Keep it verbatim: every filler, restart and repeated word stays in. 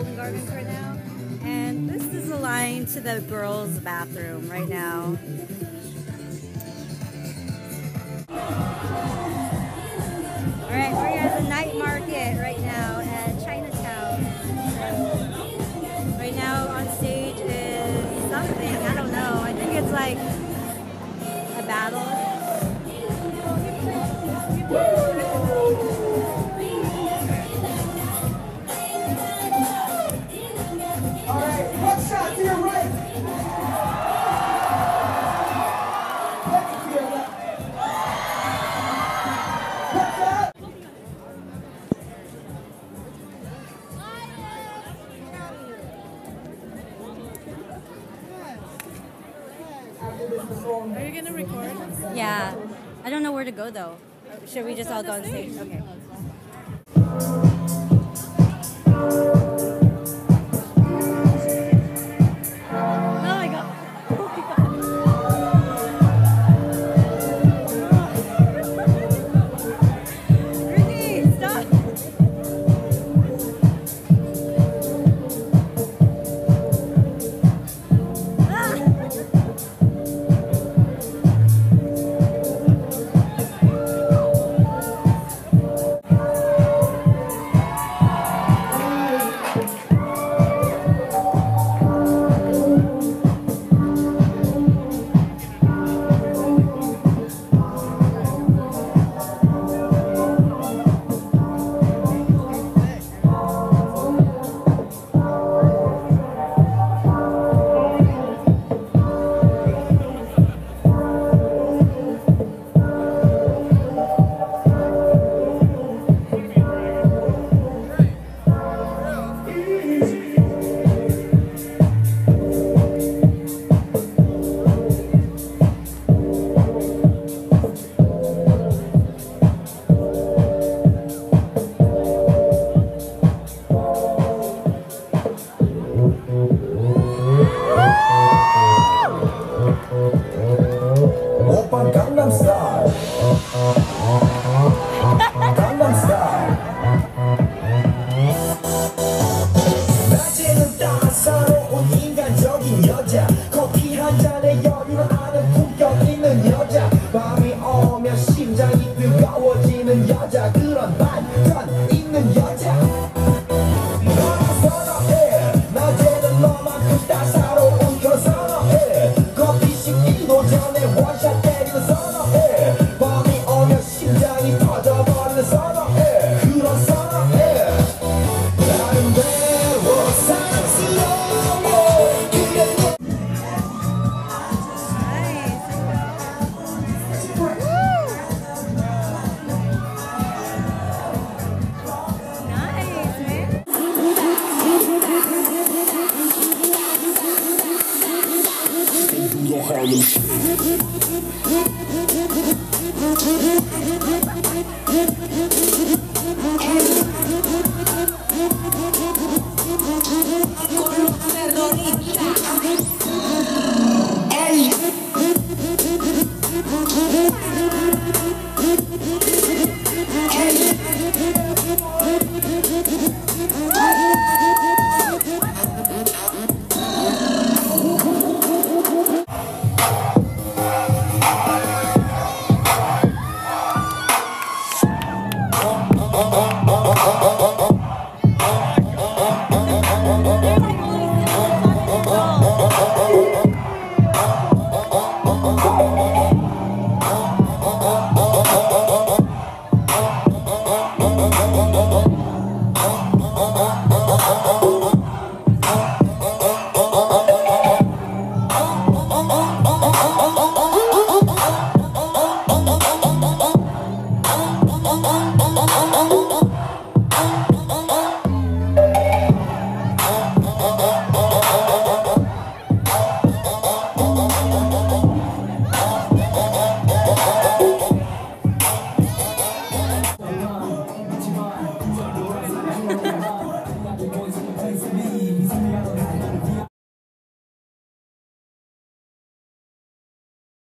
Golden Gardens right now. And this is the line to the girls' bathroom right now. Alright, we're at the night market right now at Chinatown. So, right now on stage is something, I don't know. I think it's like a battle. Are you gonna record? Yeah. I don't know where to go though. Should we just all go on stage? Okay. Gangnam Style. Gangnam Style. 낮에는 따사로운 인간적인 여자 커피 한 잔에 여유를 아는 품격 있는 여자 밤이 오면 심장이 뜨거워지는 여자 그런 반전 있는 여자